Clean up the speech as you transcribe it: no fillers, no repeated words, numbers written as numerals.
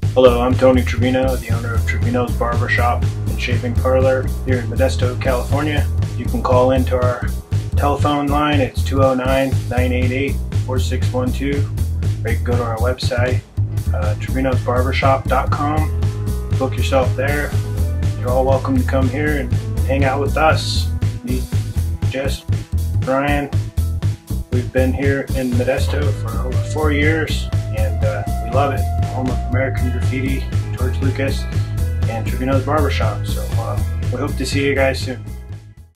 Hello, I'm Tony Trevino, the owner of Trevino's Barbershop and Shaving Parlor here in Modesto, California. You can call into our telephone line. It's 209-988-4612. Or you can go to our website, trevinosbarbershop.com. Book yourself there. You're all welcome to come here and hang out with us. Meet Jess, Brian. We've been here in Modesto for over 4 years, and we love it. Home of American Graffiti, George Lucas, and Trevino's Barbershop. So we hope to see you guys soon.